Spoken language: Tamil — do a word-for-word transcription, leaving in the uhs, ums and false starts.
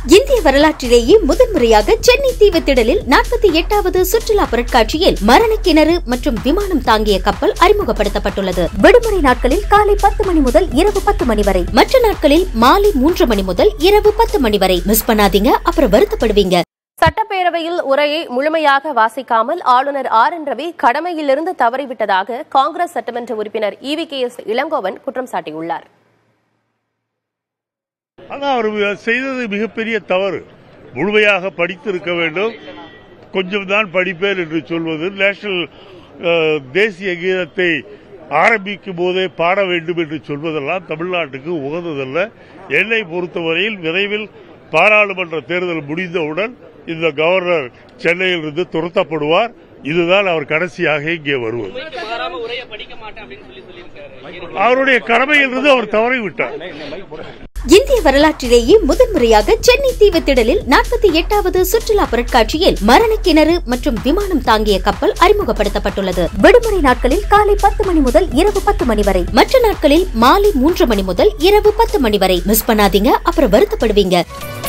இந்திய வரலாற்றிலேயே முதன்முறையாக சென்னை தீவுத்திடலில் நாற்பத்தி எட்டாவது சுற்றுலா பொருட்காட்சியில் மரண கிணறு மற்றும் விமானம் தாங்கிய கப்பல் அறிமுகப்படுத்தப்பட்டுள்ளது. விடுமுறை நாட்களில் காலை பத்து மணி முதல் இரவு பத்து மணி வரை, மற்ற நாட்களில் மாலை மூன்று மணி முதல் இரவு பத்து மணி வரை. மிஸ் பண்ணாதீங்க, அப்புறம் வருத்தப்படுவீங்க. சட்டப்பேரவையில் உரையை முழுமையாக வாசிக்காமல் ஆளுநர் ஆர் என் ரவி கடமையிலிருந்து தவறிவிட்டதாக காங்கிரஸ் சட்டமன்ற உறுப்பினர் E V K S Elangovan குற்றம் சாட்டியுள்ளார். ஆனால் அவர் செய்தது மிகப்பெரிய தவறு. முழுமையாக படித்திருக்க வேண்டும். கொஞ்சம் தான் படிப்பேன் என்று சொல்வது, நேஷனல் தேசிய கீதத்தை ஆரம்பிக்கும் போதே பாட வேண்டும் என்று சொல்வதெல்லாம் தமிழ்நாட்டுக்கு உகந்ததல்ல. என்னை பொறுத்தவரையில் விரைவில் பாராளுமன்ற தேர்தல் முடிந்தவுடன் இந்த கவர்னர் சென்னையில் இருந்து துரத்தப்படுவார். இதுதான் அவர் கடைசியாக இங்கே வருவது. அவருடைய கடமையிலிருந்து அவர் தவறிவிட்டார். இந்திய வரலாற்றிலேயே முதன்முறையாக சென்னை தீவுத்திடலில் நாற்பத்தி எட்டாவது சுற்றுலா பொருட்காட்சியில் மரண கிணறு மற்றும் விமானம் தாங்கிய கப்பல் அறிமுகப்படுத்தப்பட்டுள்ளது. விடுமுறை நாட்களில் காலை பத்து மணி முதல் இரவு பத்து மணி வரை, மற்ற நாட்களில் மாலை மூன்று மணி முதல் இரவு பத்து மணி வரை. மிஸ் பண்ணாதீங்க, அப்புறம் வருத்தப்படுவீங்க.